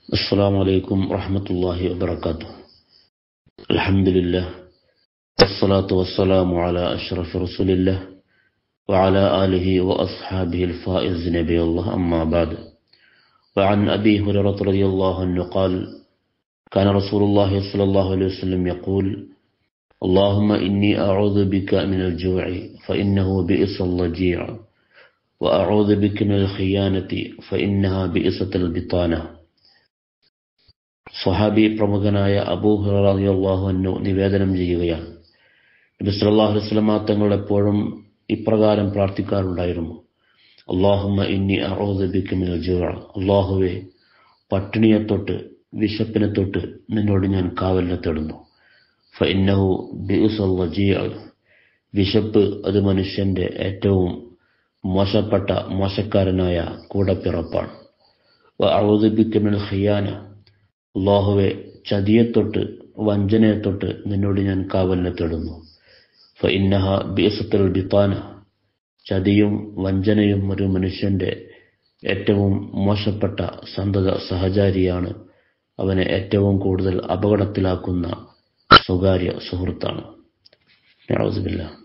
السلام عليكم ورحمة الله وبركاته. الحمد لله والصلاة والسلام على أشرف رسول الله وعلى آله وأصحابه الفائز نبي الله، أما بعد. وعن أبي هريرة رضي الله عنه قال: كان رسول الله صلى الله عليه وسلم يقول: اللهم إني أعوذ بك من الجوع فإنه بئس الضجيع، وأعوذ بك من الخيانة فإنها بئست البطانة. സ്വഹാബി പ്രമുഖനായ അബൂ ഹുറൈറ റളിയല്ലാഹു അൻഹു നിവേദനം ചെയ്യുകയാണ്, നബി സല്ലല്ലാഹു അലൈഹി വസല്ലം തങ്ങൾ എപ്പോഴും ഇപ്രകാരം പ്രാർത്ഥിക്കാറുണ്ടായിരുന്നു: അല്ലാഹുമ്മ ഇന്നി അഊദു ബിക മിനൽ ജൂഅ, അല്ലാഹുവേ, പട്ടിണിയെ തൊട്ട്, വിശപ്പിനെ തൊട്ട് നിന്നോട് ഞാൻ കാവലിനെ തേടുന്നു. ഫഇന്നഹു ബിഉസൽ വജീഅ, വിശപ്പ് അത് മനുഷ്യന്റെ ഏറ്റവും മോശപ്പെട്ട മോശക്കാരനായ കൂടപ്പിറപ്പാണ്. വഅഊദു ബിക മിനൽ ഖിയാന, അല്ലാഹുവേ, ചതിയെത്തൊട്ട്, വഞ്ചനയെത്തൊട്ട് നിന്നോട് ഞാൻ കാവലിനെ തേടുന്നു. ഫഇന്നഹ ബിഅസത്തുൽ ബിത്താന, ചതിയും വഞ്ചനയും ഒരു മനുഷ്യന്റെ ഏറ്റവും മോശപ്പെട്ട സന്തത സഹചാരിയാണ്, അവനെ ഏറ്റവും കൂടുതൽ അപകടത്തിലാക്കുന്ന സ്വകാര്യ സുഹൃത്താണ്. നഊദുബില്ലാഹ്.